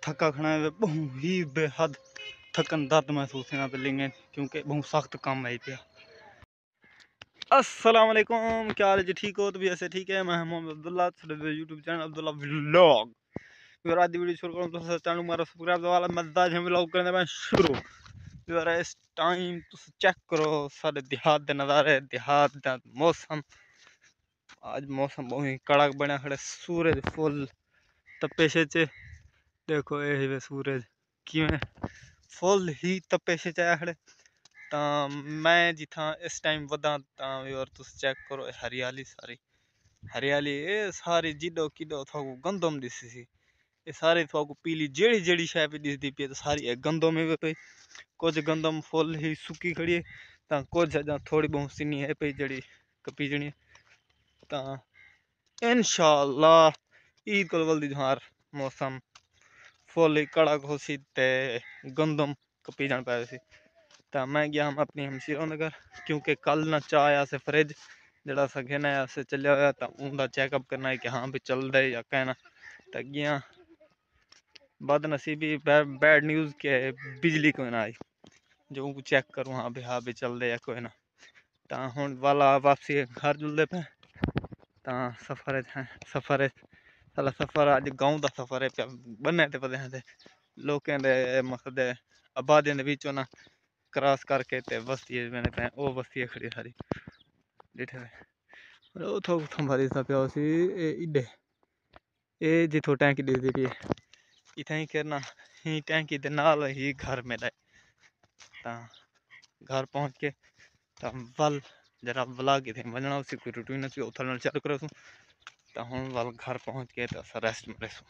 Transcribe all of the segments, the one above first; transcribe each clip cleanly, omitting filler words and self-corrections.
थका खड़ा है बहुत ही बेहद थकन दर्द महसूस होना पे लेंगे क्योंकि बहुत सख्त काम आई पिया। अस्सलाम वालेकुम, क्या हाल है जी? ठीक हो? तो भी ऐसे ठीक है। मैं Mohammad Abdullah, YouTube channel Abdullah vlog. फिर आज वीडियो शुरू करूँ तो चैनल मारा सब्सक्राइब वाला मज़ा है व्लॉग करने में शुरू। फिर इस टाइम तुम चेक करो सारे देहात के नज़ारे, देहात का मौसम। आज मौसम बहुत ही कड़क बनया खड़े, सूरज फुल तपेशे च देखो ये सूरज किवें फुल ही तपेशे च आया खड़े। तो मैं जिथा इस टाइम वदा और तुम चेक करो हरियाली, सारी हरियाली ये सारी जिडो किडो थोको गंदम दिसी सी, ये सारी थोको पीली जेड़ी जेड़ी शाय पे दिसदी पई, तो सारी गंदम है पे। कुछ गंदम फुल ही सुकी खड़ी है, तो कुछ थोड़ी बहुत सीनी है पे जड़ी कपीजनी। तो इंशाअल्लाह ईद को जल्दी जहार मौसम फुल ही कड़क हो सी ते गंदम कपी जान पाए सी। तो मैं गया हम अपनी हमशीरों नगर क्योंकि कल ना चा आया से फ्रिज जरा सा घेना आया से चलिया हुआ, तो उनका चेकअप करना है कि हाँ भी चल रहे या कहना। तो गया बदनसीबी बैड न्यूज़ के बिजली कोई ना आई, जो उनको चेक करूँ हाँ भी चल रहे या कोई ना। तो हूँ वाला वापसी घर जुलते पे, तो सफ़र है साला सफ़र अज गाँव का सफ़र है पे बने ते पते हैं लोकें दे मकसद आबादियों के बिचों ना क्रॉस करके ते बस्ती मैंने पे वो बस्ती खड़ी सारी डिठे उथों उथों भारी सा पिया सी इडे ये जिथों टैंकी दिखती पी इतना ही करना ही टैंकी दे नाल ही घर मेरा। तो घर पहुँच के तो वल जरा व्लॉग थे वजना उसी कोई रूटीन सी उथल चालू करो सू। तो हूँ वल घर पहुँच के तो रेस्ट में सू।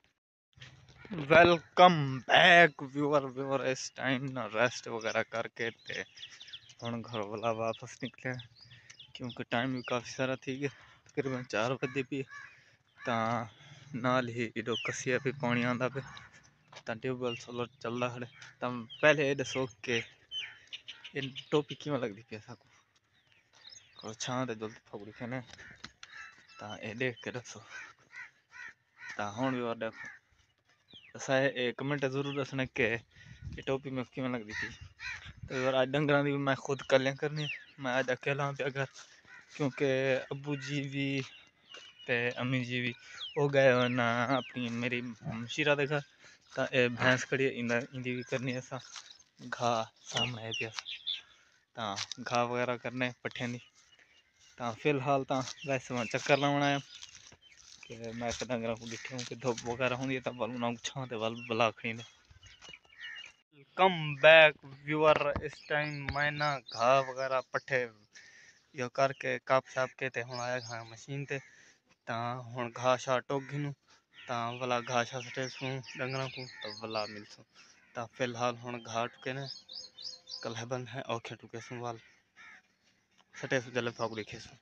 वेलकम बैक व्यूअर इस टाइम ना रेस्ट वगैरह करके ते हूँ घर वाला वापस निकले क्योंकि टाइम भी काफ़ी सारा थी गया, तकरीबन 4 बजे भी। तो नाल ही जो कसिया भी पानी आता पे, तो ट्यूबवेल सोलर चलता खड़े। तो पहले ये दसो कि ये टोपी किमें लगती पी को छां जल्दी फगड़ी खेने, तो ये देख के दसो। तो हूँ भी और देखो कमेंट जरूर दसना कि ये टोपी में किमें लगती थी। तो यार आज डंगर की मैं खुद कलियाँ करनी, मैं आज अकेला हाँ पे घर क्योंकि अबू जी भी ते अम्मी जी भी वो गए हो ना अपनी मेरी हमशीरा दे घर। तो ये भैंस खड़ी है इंदी भी करनी है सा घाह सामने है पिया, तो घाह वगैरह करने पट्ठियां दी। तो फिलहाल तो वैसे मैं चक्कर लाना है कि मैं डंगर को डिठे हूँ कि धुप वगैरह होंगी तो वल उन्होंने छां ते वल बला खड़ी ने। कम बैक व्यूअर इस टाइम मैं ना घाह वगैरह पट्ठे यो करके काप साप के ते हूँ आया घा मशीन ते। तो हूँ घाह शाह टोक घिनू, तो वाला घाह शाह सटे सूँ डंगर को तो वाला मिलसूँ। तो फिलहाल हूँ घाह टुके ने कल है बंद है औखे टुके सूँ वाल सटे सू जले फागुड़ी खेसूँ।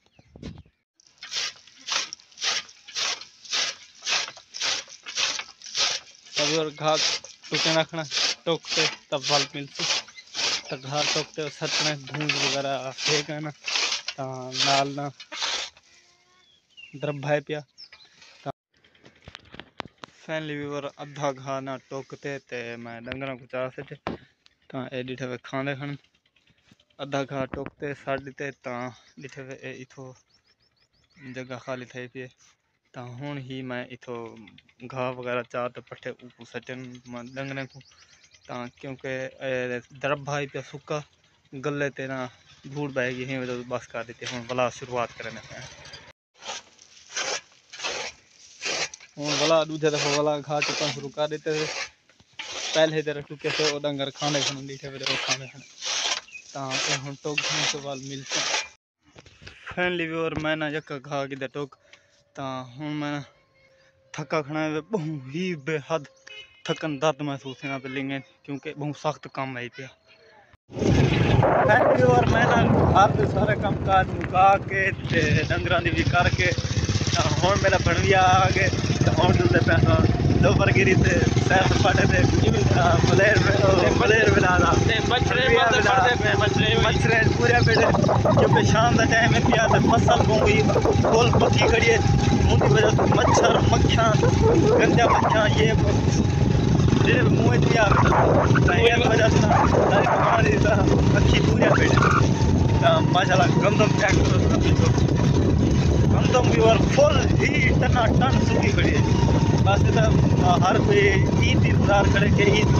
तभी और घाह टुके रखना टोकते तब वाल मिलसूँ। तो घाह टोकते सटने भूंज वगैरह फेंक ना, तो नाल ना द्रब है पिया। फैनली व्यूअर अद्धा घाह ना टोकते ते मैं डंगर को चाह सटे। तो ये डिठे वे खाने खन अद्धा घाह टोकते साड़ते, तो डिठे वे इथो जगह खाली थी पी। तो हूँ ही मैं इथो घाह वगैरह चाह तो पट्ठे ऊपर सटन डंगर को। तो क्योंकि द्रब भाई पे सुक्का गले ते ना धूड़ बहेगी ही तो बस कर देते हूँ भला शुरुआत करने पे हूँ भला दूजे दफा वाला घाह टुकना शुरू कर देते थे। पहले जरा टुके थे वो डंगर खाने खन डिठे वे खाने खन, तो हूँ टोक से वाल मिलते फैनली व्यूअर मैं ना यका घाह कि टोक। तो हूँ मैं थका खड़ा है बहुत ही बेहद थकन दर्द महसूस होना पे लेंगे क्योंकि बहुत सख्त काम आई पिया। और मैं ना घर के सारे काम काज मुका के डंगर भी करके हूँ मेरा बनविया आ गए। तो हूँ चलते पैसा दोपहरगिरी से सैर सपाटे थे बलेर मिला था मच्छरे पूरे पेड़ क्योंकि शाम का टाइम है पिया फसल पौगी फुल पकी खड़ी है उनकी वजह से मच्छर मक्खियाँ गंजा मक्खियाँ ये मुँह पिया वजह से मक्खी पूरे पेड़ माशाल्लाह गंदम भी और फुल ही टना टन सूखी खड़ी है बस हर कोई ईद इंतजार करे कि ईद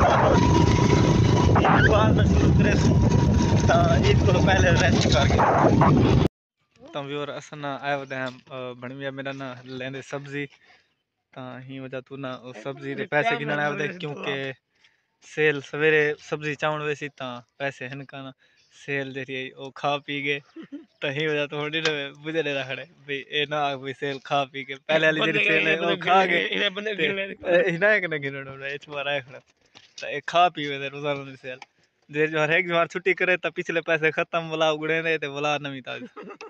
शुरू करे ईद को पहले रेस्ट करके तो व्यूअर अस ना आए होते हैं बणविया मेरा ना लेंदे सब्जी तो ही वजह तू ना सब्जी के पैसे गिनने आए होते क्योंकि सेल सवेरे सब्जी चावल वैसी तो पैसे हैं का ना सेल जी वो खा पी गए तो ही वजह तो थोड़ी बुझे ले रखड़े भाई ए ना भाई सेल खा पी के पहले वाली जी सेल है वो खा गए इना एक ना गिननो रे इस बार आए खड़ा तो ए खा पी वे रोजाना दी सेल जे जो हर एक बार छुट्टी करे तो पिछले पैसे खत्म बोला उगड़े ने ते बोला नवी ताज